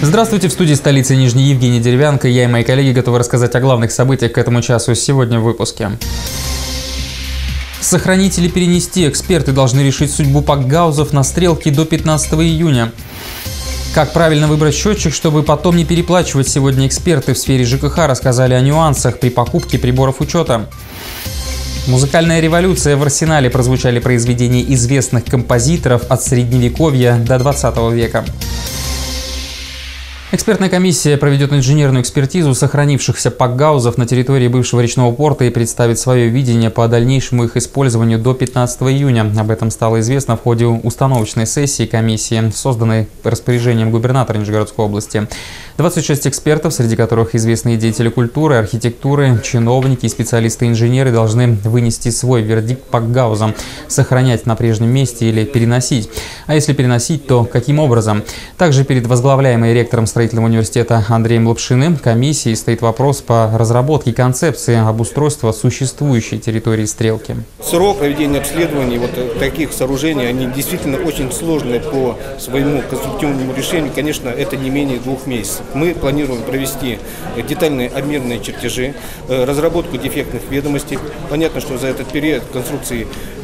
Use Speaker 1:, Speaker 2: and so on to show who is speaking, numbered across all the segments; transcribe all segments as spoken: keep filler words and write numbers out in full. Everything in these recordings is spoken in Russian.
Speaker 1: Здравствуйте, в студии столицы Нижней Евгений Деревянко. Я и мои коллеги готовы рассказать о главных событиях к этому часу сегодня в выпуске. Сохранить или перенести? Эксперты должны решить судьбу пакгаузов на стрелке до пятнадцатого июня. Как правильно выбрать счетчик, чтобы потом не переплачивать? Сегодня эксперты в сфере ЖКХ рассказали о нюансах при покупке приборов учета. Музыкальная революция. В арсенале прозвучали произведения известных композиторов от Средневековья до двадцатого века. Экспертная комиссия проведет инженерную экспертизу сохранившихся пакгаузов на территории бывшего речного порта и представит свое видение по дальнейшему их использованию до пятнадцатого июня. Об этом стало известно в ходе установочной сессии комиссии, созданной распоряжением губернатора Нижегородской области. двадцать шесть экспертов, среди которых известные деятели культуры, архитектуры, чиновники и специалисты-инженеры, должны вынести свой вердикт пакгаузам, сохранять на прежнем месте или переносить. А если переносить, то каким образом? Также перед возглавляемой ректором строительного университета Андреем Лапшиным комиссией стоит вопрос по разработке концепции обустройства существующей территории стрелки.
Speaker 2: Срок проведения обследований вот таких сооружений, они действительно очень сложные по своему конструктивному решению. Конечно, это не менее двух месяцев. Мы планируем провести детальные обмерные чертежи, разработку дефектных ведомостей. Понятно, что за этот период конструкции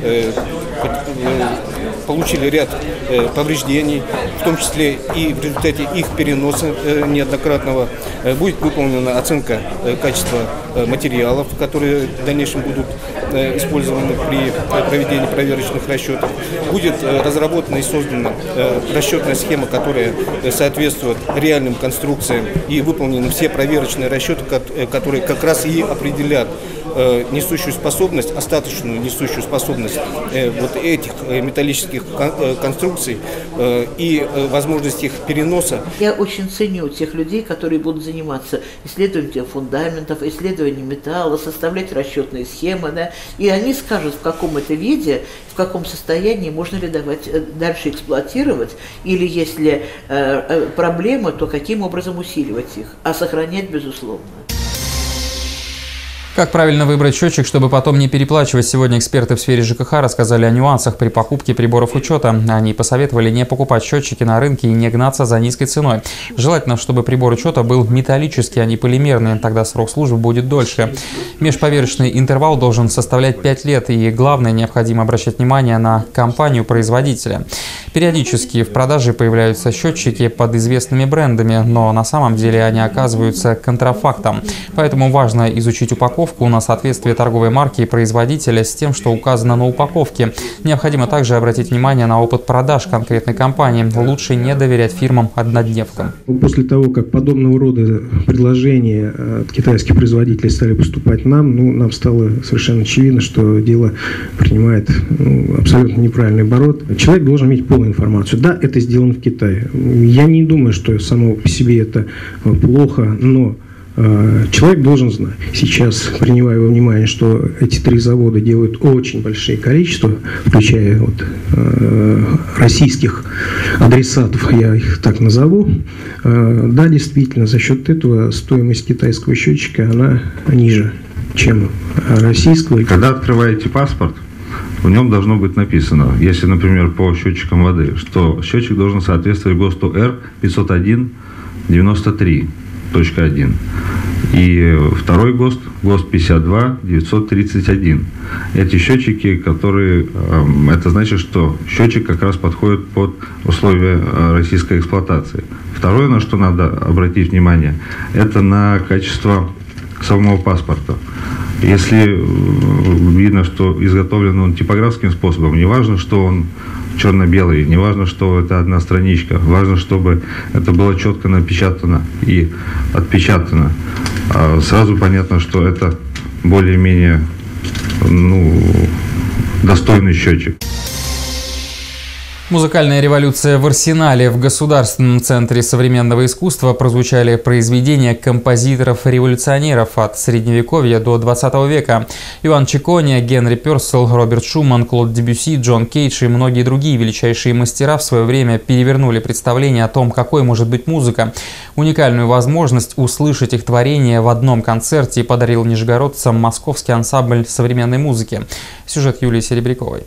Speaker 2: получили ряд повреждений, в том числе и в результате их переноса неоднократного. Будет выполнена оценка качества материалов, которые в дальнейшем будут использованы при проведении проверочных расчетов. Будет разработана и создана расчетная схема, которая соответствует реальным конструкциям, и выполнены все проверочные расчеты, которые как раз и определят несущую способность, остаточную несущую способность вот этих металлических конструкций и возможность их переноса.
Speaker 3: Я очень ценю тех людей, которые будут заниматься исследованием фундаментов, исследованием металла, составлять расчетные схемы, да, и они скажут, в каком это виде, в каком состоянии можно ли давать дальше эксплуатировать, или если э, проблемы, то каким образом усиливать их, а сохранять безусловно.
Speaker 1: Как правильно выбрать счетчик, чтобы потом не переплачивать? Сегодня эксперты в сфере ЖКХ рассказали о нюансах при покупке приборов учета. Они посоветовали не покупать счетчики на рынке и не гнаться за низкой ценой. Желательно, чтобы прибор учета был металлический, а не полимерный, тогда срок службы будет дольше. Межповерочный интервал должен составлять пять лет, и главное, необходимо обращать внимание на компанию-производителя. Периодически в продаже появляются счетчики под известными брендами, но на самом деле они оказываются контрафактом. Поэтому важно изучить упаковку на соответствие торговой марки и производителя с тем, что указано на упаковке. Необходимо также обратить внимание на опыт продаж конкретной компании. Лучше не доверять фирмам-однодневкам.
Speaker 4: После того, как подобного рода предложения от китайских производителей стали поступать нам, ну, нам стало совершенно очевидно, что дело принимает ну, абсолютно неправильный оборот. Человек должен иметь полную информацию. Да, это сделано в Китае. Я не думаю, что само по себе это плохо, но человек должен знать. Сейчас, принимая во внимание, что эти три завода делают очень большие количества, включая вот, э, российских адресатов, я их так назову, э, да, действительно, за счет этого стоимость китайского счетчика, она ниже, чем российского.
Speaker 5: Когда открываете паспорт, в нем должно быть написано, если, например, по счетчикам воды, что счетчик должен соответствовать ГОСТу Р пятьсот один девяносто три точка один. И второй ГОСТ, ГОСТ пятьдесят два девятьсот тридцать один. Эти счетчики, которые, это значит, что счетчик как раз подходит под условия российской эксплуатации. Второе, на что надо обратить внимание, это на качество самого паспорта. Если видно, что изготовлен он типографским способом, не важно, что он черно-белый, не важно, что это одна страничка, важно, чтобы это было четко напечатано и отпечатано. Сразу понятно, что это более-менее ну, достойный счетчик.
Speaker 1: Музыкальная революция в арсенале. В Государственном центре современного искусства прозвучали произведения композиторов-революционеров от Средневековья до двадцатого века. Иоанн Чикония, Генри Пёрселл, Роберт Шуман, Клод Дебюсси, Джон Кейдж и многие другие величайшие мастера в свое время перевернули представление о том, какой может быть музыка. Уникальную возможность услышать их творения в одном концерте подарил нижегородцам московский ансамбль современной музыки. Сюжет Юлии Серебряковой.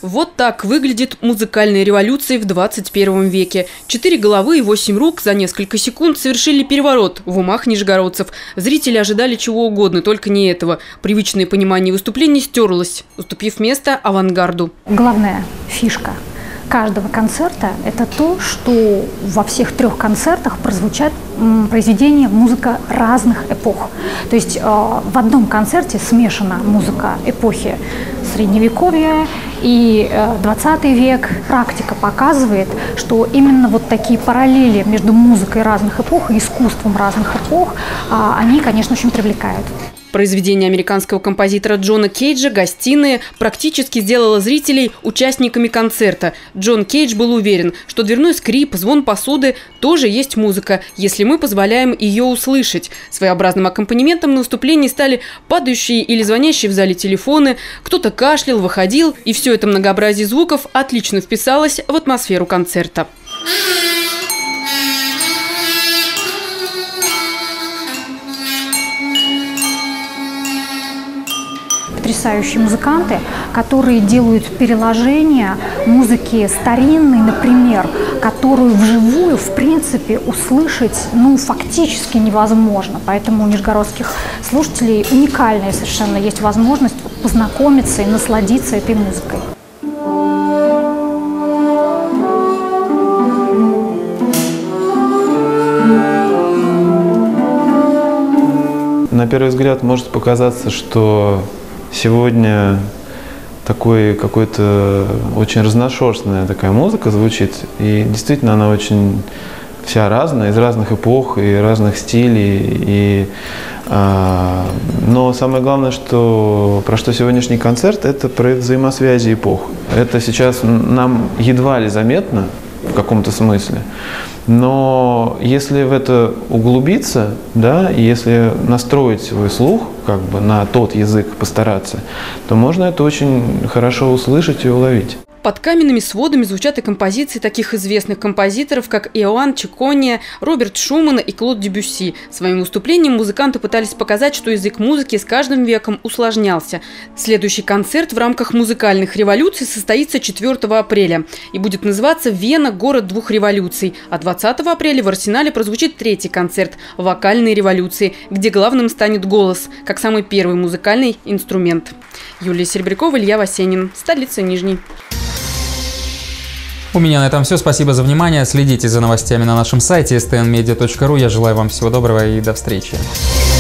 Speaker 6: Вот так выглядит музыкальная революция в двадцать первом веке. Четыре головы и восемь рук за несколько секунд совершили переворот в умах нижегородцев. Зрители ожидали чего угодно, только не этого. Привычное понимание выступлений стерлось, уступив место авангарду.
Speaker 7: Главная фишка каждого концерта – это то, что во всех трех концертах прозвучат произведения музыка разных эпох. То есть э, в одном концерте смешана музыка эпохи Средневековья и э, двадцатый век. Практика показывает, что именно вот такие параллели между музыкой разных эпох и искусством разных эпох, э, они, конечно, очень привлекают.
Speaker 6: Произведение американского композитора Джона Кейджа «Гостиная» практически сделало зрителей участниками концерта. Джон Кейдж был уверен, что дверной скрип, звон посуды тоже есть музыка, если мы позволяем ее услышать. Своеобразным аккомпанементом на выступлении стали падающие или звонящие в зале телефоны, кто-то кашлял, выходил, и все это многообразие звуков отлично вписалось в атмосферу концерта.
Speaker 7: Потрясающие музыканты, которые делают переложение музыки старинной, например, которую вживую, в принципе, услышать, ну, фактически невозможно. Поэтому у нижегородских слушателей уникальная совершенно есть возможность познакомиться и насладиться этой музыкой.
Speaker 8: На первый взгляд может показаться, что сегодня такой какой-то очень разношерстная такая музыка звучит, и действительно она очень вся разная, из разных эпох и разных стилей. И, а, но самое главное, что про что сегодняшний концерт, это про взаимосвязи эпох. Это сейчас нам едва ли заметно в каком-то смысле. Но если в это углубиться, да, и если настроить свой слух как бы на тот язык постараться, то можно это очень хорошо услышать и уловить.
Speaker 6: Под каменными сводами звучат и композиции таких известных композиторов, как Иоанн Чикония, Роберт Шуман и Клод Дебюсси. Своим выступлением музыканты пытались показать, что язык музыки с каждым веком усложнялся. Следующий концерт в рамках музыкальных революций состоится четвёртого апреля и будет называться «Вена. Город двух революций». А двадцатого апреля в Арсенале прозвучит третий концерт «Вокальные революции», где главным станет голос, как самый первый музыкальный инструмент. Юлия Серебрякова, Илья Васенин. Столица Нижний.
Speaker 1: У меня на этом все. Спасибо за внимание. Следите за новостями на нашем сайте эс тэ эн медиа точка ру. Я желаю вам всего доброго и до встречи.